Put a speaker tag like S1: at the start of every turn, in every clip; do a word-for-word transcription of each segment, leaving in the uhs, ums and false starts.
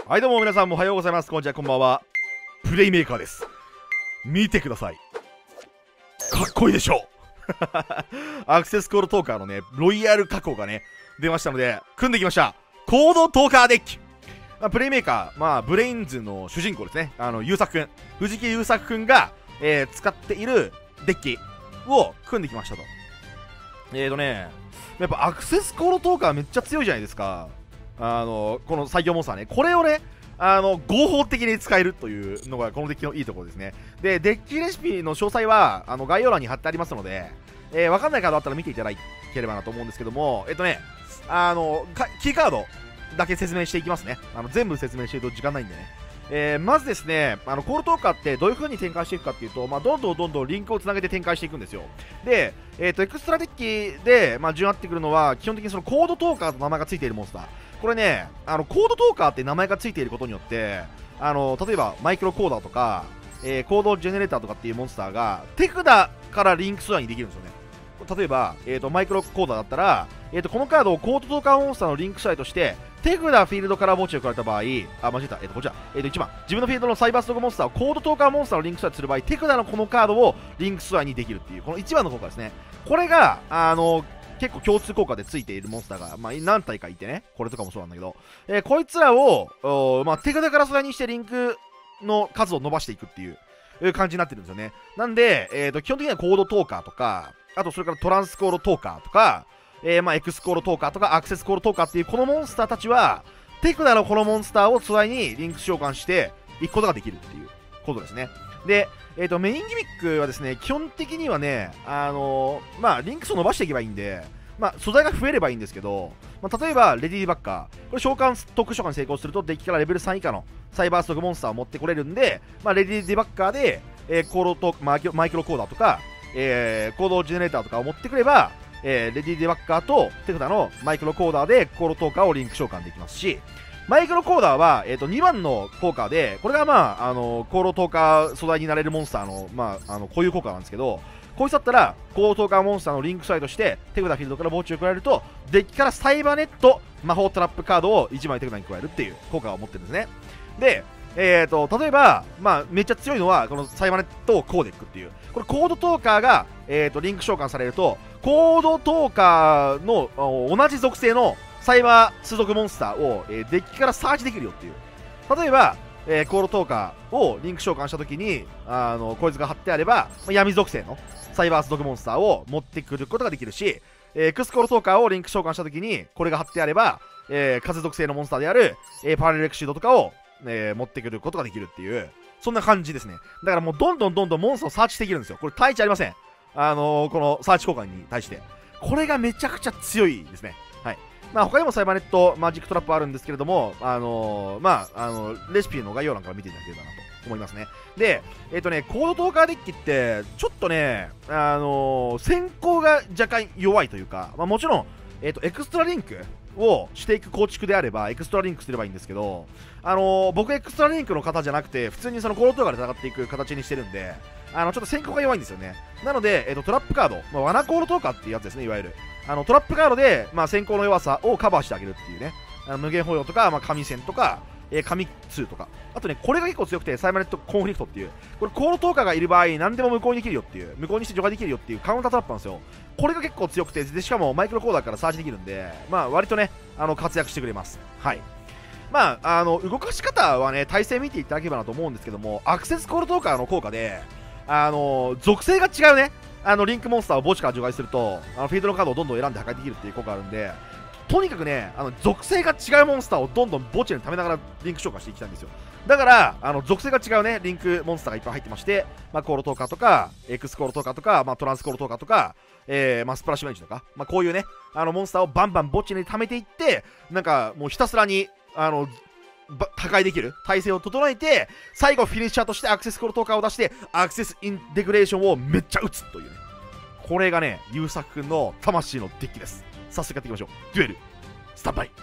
S1: はいどうも皆さんもおはようございます。こんにちは、こんばんは。プレイメーカーです。見てください。かっこいいでしょアクセスコールトーカーのね、ロイヤル加工がね、出ましたので、組んできました。コードトーカーデッキ。まあ、プレイメーカー、まあ、ブレインズの主人公ですね。あの、優作くん。藤木優作くんが、えー、使っているデッキを組んできましたと。えーとね、やっぱアクセスコールトーカーめっちゃ強いじゃないですか。あの、この最強モンスターね。これをね、あの、合法的に使えるというのがこのデッキのいいところですね。で、デッキレシピの詳細は、あの、概要欄に貼ってありますので、えー、わかんないカードあったら見ていただければなと思うんですけども、えっとね、あの、キーカードだけ説明していきますね。あの、全部説明していると時間ないんでね。えー、まずですね、あのコールトーカーってどういう風に展開していくかっていうと、まあ、どんどんどんどんリンクをつなげて展開していくんですよ。で、えーと、エクストラデッキで、まあ、順合ってくるのは、基本的にそのコードトーカーと名前がついているモンスター。これね、あのコードトーカーって名前がついていることによって、あの例えばマイクロコーダーとか、えー、コードジェネレーターとかっていうモンスターが手札からリンク素材にできるんですよね。例えば、えーと、マイクロコーダーだったら、えーと、このカードをコードトーカーモンスターのリンク素材として手札フィールドから墓地を加えた場合、あ、間違えた、えーと、こちら、えーと、いちばん、自分のフィールドのサイバーストックモンスターをコードトーカーモンスターのリンク素材とする場合、手札のこのカードをリンク素材にできるっていう、このいちばんの効果ですね。これが、あの結構共通効果でついているモンスターが、まあ、何体かいてね、これとかもそうなんだけど、えー、こいつらを、まあ、手札から素材にしてリンクの数を伸ばしていくっていう感じになってるんですよね。なんで、えーと、基本的にはコードトーカーとか、あとそれからトランスコードトーカーとか、えー、まあエクスコードトーカーとかアクセスコードトーカーっていうこのモンスターたちは、手札のこのモンスターを素材にリンク召喚していくことができるっていうことですね。で、えーと、メインギミックはですね、基本的にはね、あのー、まあ、リンク数を伸ばしていけばいいんで、まあ、素材が増えればいいんですけど、まあ、例えば、レディーバッカー。これ召喚、特殊召喚に成功すると、デッキからレベルさん以下のサイバーストックモンスターを持ってこれるんで、まあ、レディーバッカーで、えー、コードとマイクロ、マイクロコーダーとか、えー、コードジェネレーターとかを持ってくれば、えー、レディーバッカーと手札のマイクロコーダーでコードトーカーをリンク召喚できますし、マイクロコーダーは、えー、とにばんの効果で、これがまあ、あのコードトーカー素材になれるモンスターの、まあ、あのこういう効果なんですけど、こいつだったら、コードトーカーモンスターのリンク素材として、手札フィールドから墓地を加えると、デッキからサイバーネット、魔法トラップカードをいちまい手札に加えるっていう効果を持ってるんですね。で、えーと、例えば、まあ、めっちゃ強いのは、このサイバーネットコーデックっていう、これコードトーカーが、えーと、リンク召喚されると、コードトーカーの同じ属性のサイバー種族モンスターを、えー、デッキからサーチできるよっていう。例えば、えー、コードトーカーをリンク召喚したときに、あの、こいつが貼ってあれば、闇属性のサイバー種族モンスターを持ってくることができるし、えー、クスコードトーカーをリンク召喚したときに、これが貼ってあれば、えー、風属性のモンスターである、えー、パラレルエクシードとかを、えー、持ってくることができるっていう、そんな感じですね。だからもうどんどんどんどんモンスターをサーチできるんですよ。これ対値ありません。あのー、このサーチ交換に対して。これがめちゃくちゃ強いですね。はい。まあ他にもサイバーネットマジックトラップあるんですけれども、あのー、まあ、あのー、レシピの概要欄から見ていただければなと思いますね。で、えっ、ー、とね、コードトーカーデッキって、ちょっとね、あのー、先行が若干弱いというか、まあもちろん、えっ、と、エクストラリンクをしていく構築であれば、エクストラリンクすればいいんですけど、あのー、僕エクストラリンクの方じゃなくて、普通にそのコードトーカーで戦っていく形にしてるんで、あの、ちょっと先行が弱いんですよね。なので、えっ、と、トラップカード、まあ、罠コードトーカーっていうやつですね、いわゆる。あの、トラップカードで、まあ、先行の弱さをカバーしてあげるっていうね。あの無限保養とか、まあ、神戦とか、えー、神ツーとか。あとね、これが結構強くて、サイバーネットコンフリクトっていう。これ、コードトーカーがいる場合、何でも無効にできるよっていう。無効にして除外できるよっていうカウンタートラップなんですよ。これが結構強くて、で、しかもマイクロコーダーからサーチできるんで、まあ、割とね、あの、活躍してくれます。はい。まあ、あの、動かし方はね、体勢見ていただければなと思うんですけども、アクセスコールトーカーの効果で、あの、属性が違うね、あの、リンクモンスターを墓地から除外すると、あのフィールドのカードをどんどん選んで破壊できるっていう効果があるんで、とにかくね、あの、属性が違うモンスターをどんどん墓地に溜めながらリンク召喚していきたいんですよ。だから、あの、属性が違うね、リンクモンスターがいっぱい入ってまして、まあ、コールトーカーとか、エクスコールトーカーとか、まあ、トランスコールトーカーとか、えー、まあ、スプラッシュメンジとか、まあ、こういうね、あの、モンスターをバンバン墓地に溜めていって、なんか、もうひたすらに、あの、破壊できる体勢を整えて、最後フィニッシャーとしてアクセスコールトーカーを出してアクセスインテグレーションをめっちゃ打つというね、これがね、優作くんの魂のデッキです。早速やっていきましょう。デュエルスタンバイ。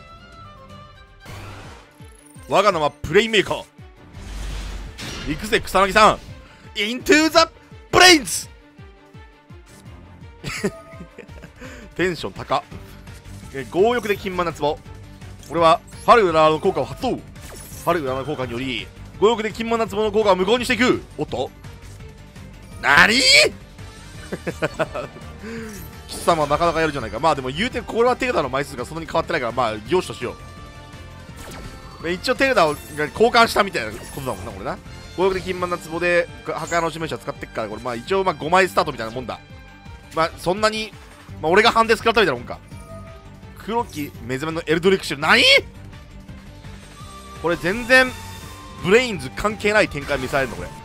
S1: 我が名はプレイメーカー。行くぜ草薙さん、イントゥーザブレインズテンション高っ。強欲で金満な壺。俺はハルラーの効果を発動。 春占い効果によりご欲で金満夏物の効果を無効にしていく。おっとなに貴様なかなかやるじゃないか。まあでも言うてこれは手札の枚数がそんなに変わってないから、まあ良しとしよう。一応手札を交換したみたいなことだもんなこれな。ご欲で金満夏壺で破壊の示しは使ってっから、これまあ一応まあごまいスタートみたいなもんだ。まあそんなに、まあ、俺がハンデ使ったみたいなもんか。黒き目覚めのエルドリックシュ何これ全然ブレインズ関係ない展開見せられるのこれ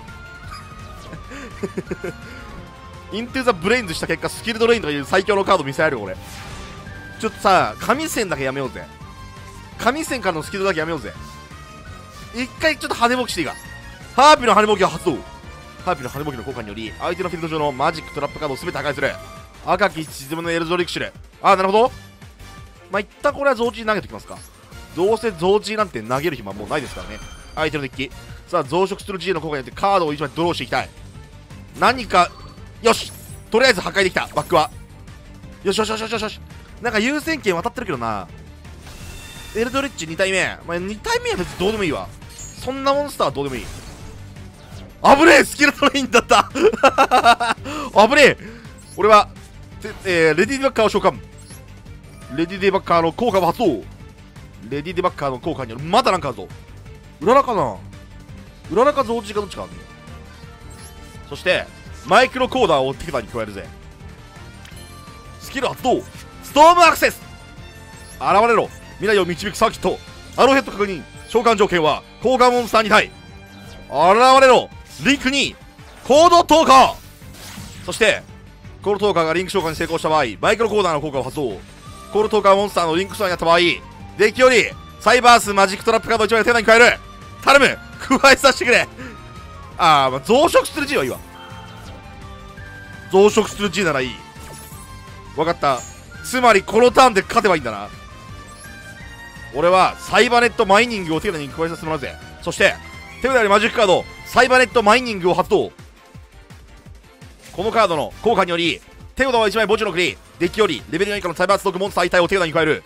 S1: イントゥザブレインズした結果スキルドレインとかいう最強のカード見せられるよこれ。ちょっとさ神戦だけやめようぜ。神戦からのスキルだけやめようぜ。一回ちょっと羽ぼきしていいか。ハーピーの羽ぼきを発動。ハーピーの羽ぼきの効果により相手のフィールド上のマジックトラップカードを全て破壊する。赤き沈むのエルドリックシュル。ああなるほど。まあ一旦これは増値投げておきますか。どうせ増値なんて投げる暇もうないですからね相手のデッキ。さあ増殖する G の効果によってカードをいちまいドローしていきたい。何かよしとりあえず破壊できた。バックはよしよしよしよしよしよし。なんか優先権渡ってるけどな。エルドリッチに体目、まあ、に体目は別にどうでもいいわ。そんなモンスターはどうでもいい。あぶねえスキルトレインだったあぶねえ。俺は、えー、レディーデバッカーを召喚。レディーデバッカーの効果を発動。レディーデバッカーの効果によるまだなんかあるぞ。裏中かな裏中増値かどっちかあるね。そしてマイクロコーダーを手札に加えるぜ。スキル発動。ストームアクセス。現れろ未来を導くサーキット。アローヘッド確認。召喚条件は効果モンスターに対。現れろリンクにコード投下。そしてコード投下がリンク召喚に成功した場合マイクロコーダーの効果を発動。コールトーカーモンスターのリンクスターになった場合デッキよりサイバースマジックトラップカードいちまい手札に加える。頼む加えさせてくれ。ああ、まあ、増殖する G はいいわ。増殖する G ならいい。分かった。つまりこのターンで勝てばいいんだな。俺はサイバネットマイニングを手札に加えさせてもらうぜ。そして手札よりマジックカードサイバネットマイニングを発動。このカードの効果により手札はいちまい墓地の国デッキよりレベルよん以下のサイバーストックモンスター一体を手札に加える。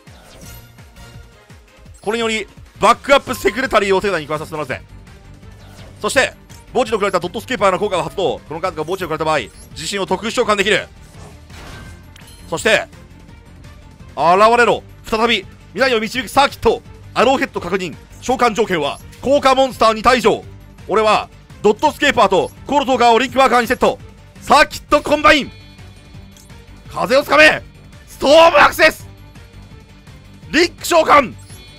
S1: これによりバックアップセクレタリーを手札に加えさせてもらうぜ。そして墓地の送られたドットスケーパーの効果が発動。このカードが墓地に送られた場合自身を特殊召喚できる。そして現れろ再び未来を導くサーキット。アローヘッド確認。召喚条件は効果モンスターに対以上。俺はドットスケーパーとコールトーカーをリンクマーカーにセット。サーキットコンバイン。風をつかめストームアクセス。リンク召喚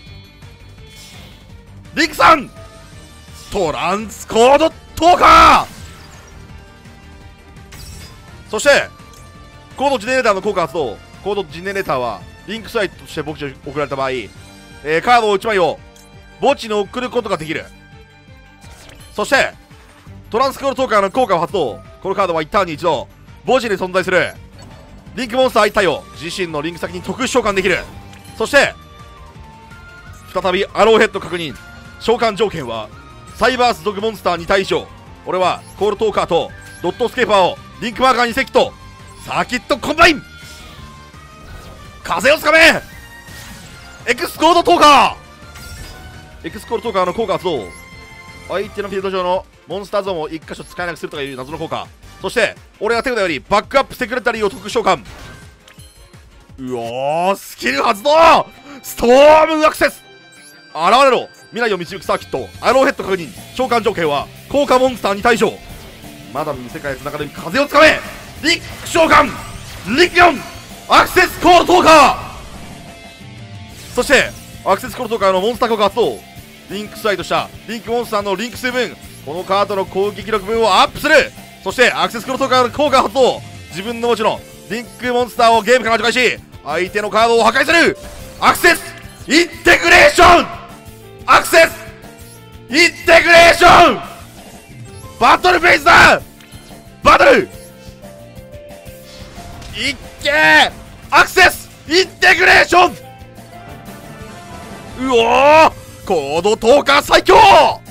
S1: リンクさんトランスコードトーカー。そしてコードジェネレーターの効果発動。コードジェネレーターはリンクサイトとして墓地に送られた場合、えー、カードをいちまいを墓地に送ることができる。そしてトランスコードトーカーの効果を発動。このカードはいちターンに一度墓地に存在するリンクモンスターいち体を自身のリンク先に特殊召喚できる。そして再びアローヘッド確認。召喚条件はサイバース族モンスターに対以上。俺はコールトーカーとドットスケーパーをリンクマーカーにセット。サーキットコンバイン。風をつかめエクスコードトーカー。エクスコードトーカーの効果発動。相手のフィールド上のモンスターゾーンをいっ箇所使えなくするとかいう謎の効果。そして俺が手札よりバックアップセクレタリーを特殊召喚。うおースキル発動。ストームアクセス。現れろ未来を導くサーキット。アローヘッド確認。召喚条件は効果モンスターに対象。マダムに世界へつながる風をつかめリンク召喚リンクよんアクセスコールトーカー。そしてアクセスコールトーカーのモンスター効果発動。リンクスライドしたリンクモンスターのリンク数分このカードの攻撃力分をアップする。そしてアクセスコールトーカーの効果発動。自分の墓地のリンクモンスターをゲームから除外し相手のカードを破壊する。アクセスインテグレーションアクセスインテグレーションバトルフェイスだバトルいっけーアクセスインテグレーション。うおーコードトーカー最強。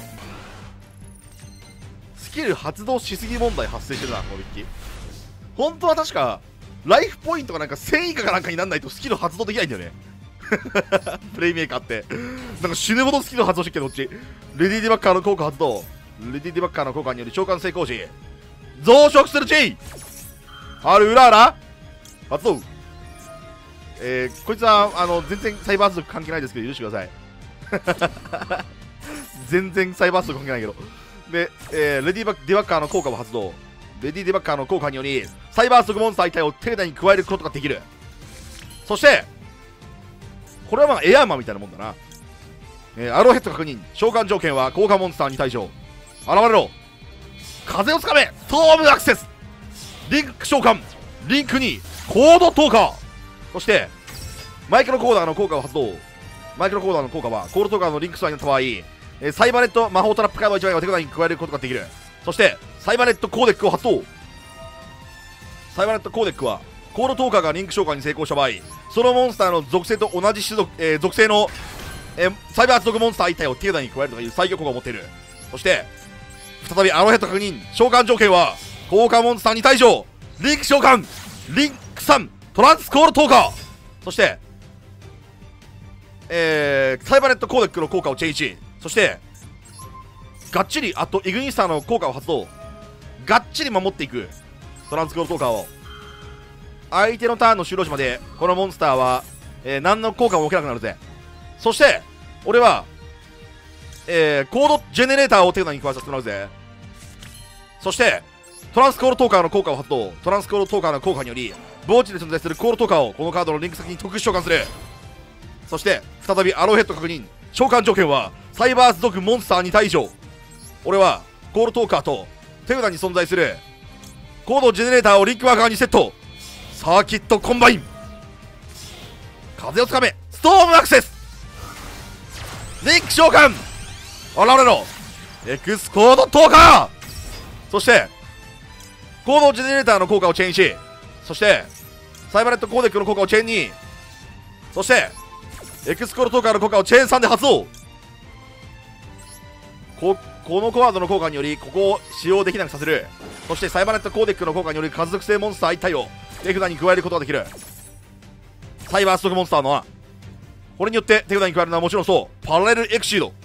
S1: スキル発動しすぎ問題発生してるなこのデッキ。本当は確かライフポイントがなんかせん以下かなんかになんないとスキル発動できないんだよねプレイメーカーってなんか死ぬほど好きな発動してっけど、どっち。レディーデバッカーの効果発動。レディーデバッカーの効果により召喚成功し増殖するチーあるうらら発動。えー、こいつはあの全然サイバース族関係ないですけど許してください全然サイバース族関係ないけど。で、えー、レディーデバッカーの効果を発動。レディーデバッカーの効果によりサイバー族モンスター一体を手札に加えることができる。そしてこれはまあエアーマンみたいなもんだな。えー、アローヘッド確認。召喚条件は効果モンスターに対象。現れろ。風をつかめストームアクセス。リンク召喚。リンクにコード投下。そしてマイクロコーダーの効果を発動。マイクロコーダーの効果はコード投下のリンクスワイになった場合、えー、サイバネット魔法トラップカードいちまいを手札に加えることができる。そしてサイバネットコーデックを発動。サイバネットコーデックはコード投下がリンク召喚に成功した場合、そのモンスターの属性と同じ種族、えー、属性の、えー、サイバー属モンスター一体を手札に加えるという最強効果を持っている。そして再びアローヘッド確認。召喚条件は効果モンスターに対象。リンク召喚。リンクさんトランスコール投下。そしてえー、サイバネットコーデックの効果をチェンジ。そしてがっちりあとイグニスターの効果を発動。がっちり守っていくトランスコール投下を。相手のターンの終了時までこのモンスターは、えー、何の効果も受けなくなるぜ。そして俺は、えー、コードジェネレーターを手札に加えさせてもらうぜ。そしてトランスコールトーカーの効果を発動。トランスコールトーカーの効果により墓地で存在するコールトーカーをこのカードのリンク先に特殊召喚する。そして再びアローヘッド確認。召喚条件はサイバース族モンスターに対象。俺はコールトーカーと手札に存在するコードジェネレーターをリンクワーカーにセット。サーキットコンバイン。風をつかめストームアクセス。リンク召喚。現れろエクスコードトーカー。そしてコードジェネレーターの効果をチェーンし、そしてサイバネットコーデックの効果をチェーンに、そしてエクスコードトーカーの効果をチェーンさんで発動。ここのコードの効果によりここを使用できなくさせる。そしてサイバネットコーデックの効果により家族性モンスター一体を手札に加えることができる。サイバース族モンスターのはこれによって手札に加えるのはもちろんそうパラレルエクシード。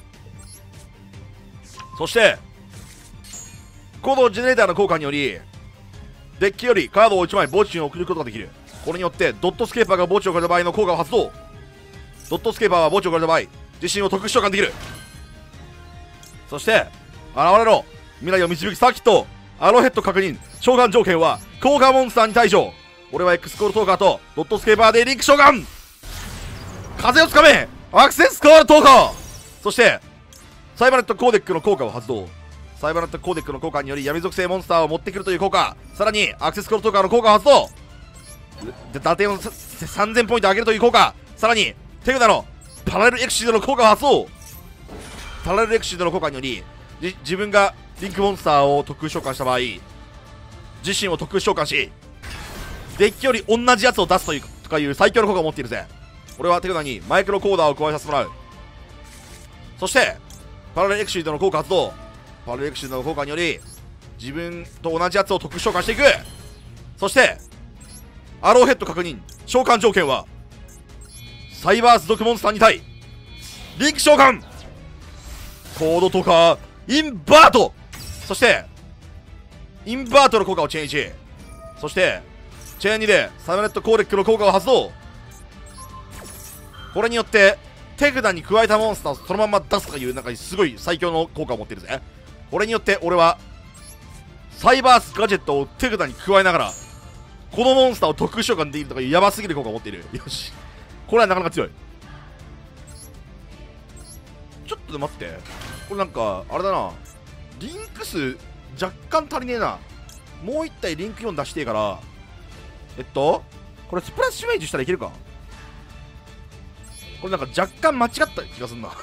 S1: そしてコードジェネレーターの効果によりデッキよりカードをいちまい墓地に送ることができる。これによってドットスケーパーが墓地を置かれた場合の効果を発動。ドットスケーパーは墓地を置かれた場合自身を特殊召喚できる。そして現れろ未来を導くサーキット。アローヘッド確認。召喚条件は効果モンスターに対象。俺は X コールトーカーとドットスケーパーでリンク召喚。風をつかめアクセスコールトーカー。そしてサイバネットコーデックの効果を発動。サイバネットコーデックの効果により闇属性モンスターを持ってくるという効果。さらにアクセスコールトーカーの効果を発動。打点をさんぜんポイント上げるという効果。さらに手札のパラレルエクシードの効果を発動。パラレルエクシードの効果により自分がリンクモンスターを特殊召喚した場合自身を特殊召喚しデッキより同じやつを出すというとかいう最強の効果を持っているぜ。俺は手札にマイクロコーダーを加えさせてもらう。そしてパラレルエクシードの効果発動。パラレルエクシードの効果により自分と同じやつを特殊召喚していく。そしてアローヘッド確認。召喚条件はサイバース族モンスターに対リンク召喚コードとかインバート。そしてインバートの効果をチェーンいち。そしてチェーンにでサイバネットコーデックの効果を発動。これによって手札に加えたモンスターをそのまま出すというなんかすごい最強の効果を持っているぜ。これによって俺はサイバースガジェットを手札に加えながらこのモンスターを特殊召喚できるとかいうヤバすぎる効果を持っている。よしこれはなかなか強い。ちょっと待って、これなんかあれだな、リンク数若干足りねえな。もう一体リンクよん出してえからえっとこれスプラッシュメイジしたらいけるか。これなんか若干間違った気がすんな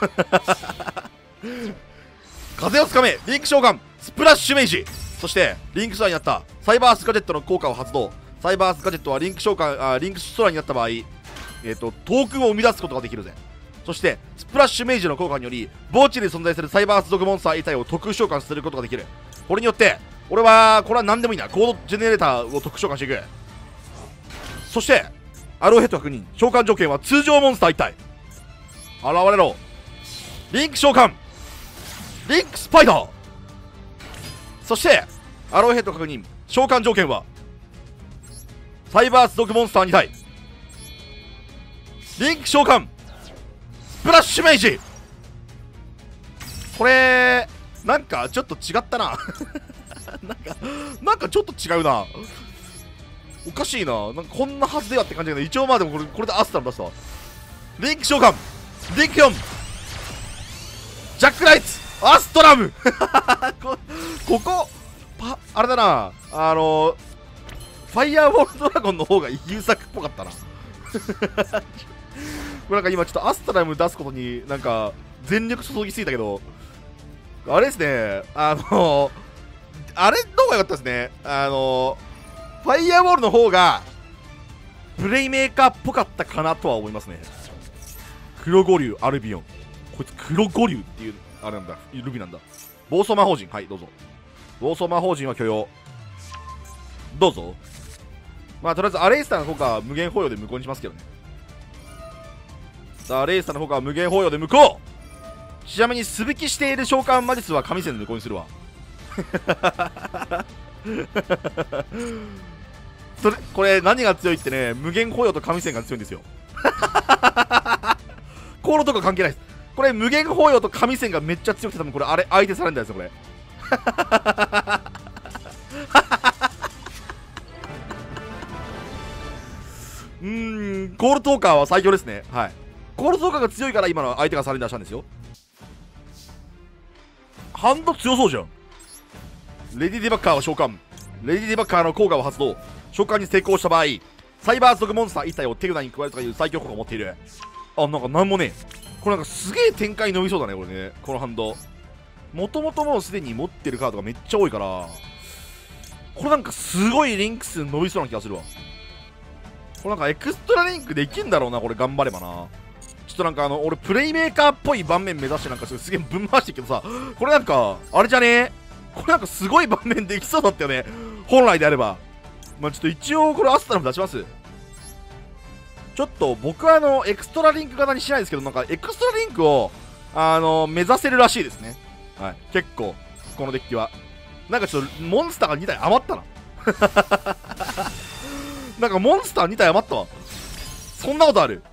S1: 風をつかめリンク召喚スプラッシュメイジ。そしてリンク空になったサイバースガジェットの効果を発動。サイバースガジェットはリンク召喚あリンク空になった場合えっとトークンを生み出すことができるぜ。そしてスプラッシュメイジの効果により墓地に存在するサイバース族モンスター一体を特殊召喚することができる。これによって俺はこれは何でもいいな、コードジェネレーターを特殊召喚していく。そしてアローヘッド確認。召喚条件は通常モンスターいち体。現れろ。リンク召喚。リンクスパイダー。そしてアローヘッド確認。召喚条件はサイバース族モンスターに体。リンク召喚。スプラッシュメイジ。これなんかちょっと違ったななんかなんかちょっと違うな。おかしいな。なんかこんなはずではって感じだけど、一応まあでもこれこれでアストラム出したわ。リンク召喚。リンクよん。ジャックライツ。アストラムこ, ここパあれだな、あのファイヤーボールドラゴンの方が優作っぽかったなこれなんか今ちょっとアストラム出すことになんか全力注ぎすぎたけど、あれですね、あのあれの方が良かったですね。あのファイヤーボールの方がプレイメーカーっぽかったかなとは思いますね。黒五竜アルビオン。こいつ黒五竜っていうあれなんだ、ルビなんだ。暴走魔法陣、はいどうぞ。暴走魔法陣は許容どうぞ。まあとりあえずアレイスターの効果は無限保養で無効にしますけどね。さあアレイスターの効果は無限保養で無効。ちなみに素引きしている召喚魔術は神戦で無効にするわそれこれ何が強いってね、無限保養と神戦が強いんですよコールとか関係ないです。これ無限保養と神戦がめっちゃ強くて、多分これあれ相手されるんだよこれうーん、コールトーカーは最強ですね。はい、コールトーカーが強いから今の相手がサレンダーしたんですよ。ハンド強そうじゃん。レディデバッカーを召喚。レディデバッカーの効果を発動。召喚に成功した場合、サイバー族モンスターいち体を手札に加えるという最強効果を持っている。あ、なんかなんもねえ。これなんかすげえ展開伸びそうだねこれね、このハンド。もともともうすでに持ってるカードがめっちゃ多いから、これなんかすごいリンク数伸びそうな気がするわ。これなんかエクストラリンクできんだろうなこれ、頑張ればな。ちょっとなんかあの俺プレイメーカーっぽい盤面目指してなんかすげえぶん回してるけどさ、これなんかあれじゃねえ、これなんかすごい盤面できそうだったよね本来であれば。まあちょっと一応これアストラム出します。ちょっと僕はあのエクストラリンク型にしないですけど、なんかエクストラリンクをあの目指せるらしいですね。はい、結構このデッキはなんかちょっとモンスターがに体余ったななんかモンスターに体余ったわ。そんなことある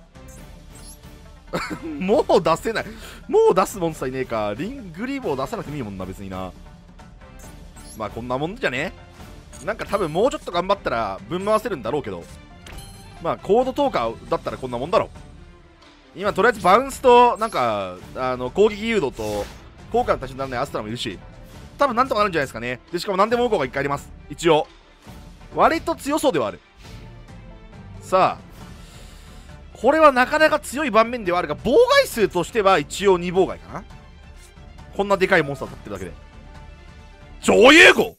S1: もう出せない。もう出すモンスターいねえか。リングリーボー出さなくてもいいもんな別にな。まあこんなもんじゃね。なんか多分もうちょっと頑張ったらぶん回せるんだろうけど、まあコードトーカーだったらこんなもんだろう。今とりあえずバウンスとなんかあの攻撃誘導と効果の足しにならないアストラもいるし、多分なんとかなるんじゃないですかね。でしかも何でも効果がいっかいあります。一応割と強そうではある。さあこれはなかなか強い盤面ではあるが、妨害数としては一応に妨害かな。こんなでかいモンスター立ってるだけで。超融合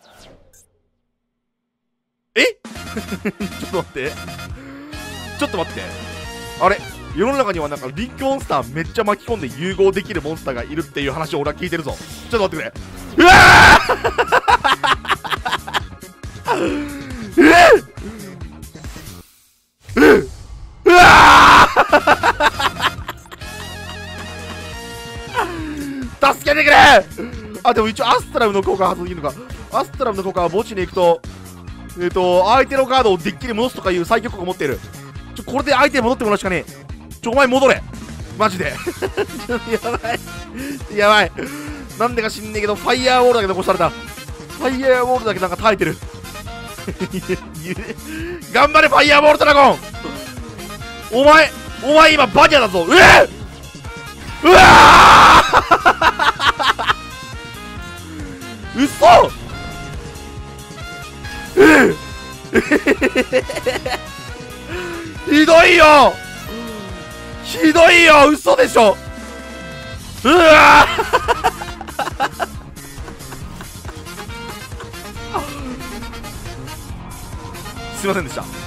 S1: えちょっと待ってちょっと待って、あれ世の中にはなんかリンクモンスターめっちゃ巻き込んで融合できるモンスターがいるっていう話を俺は聞いてるぞ。ちょっと待ってくれ。うわーえっえっうわー助けてくれ。あ、でも一応アストラムの効果発動できるのか。アストラムの効果は墓地に行くとえっ、ー、と相手のカードをデッキに戻すとかいう最強効果を持っている。ちょこれで相手に戻ってもらうしかねえ。ちょお前戻れマジでやばいやばい、なんでか知んねえけどファイヤーウォールだけ残された。ファイヤーウォールだけなんか耐えてる頑張れファイヤーウォールドラゴン。お前お前今バニャだぞ。うえうわーうそえひどいよひどいよ嘘でしょ。うわすいませんでした。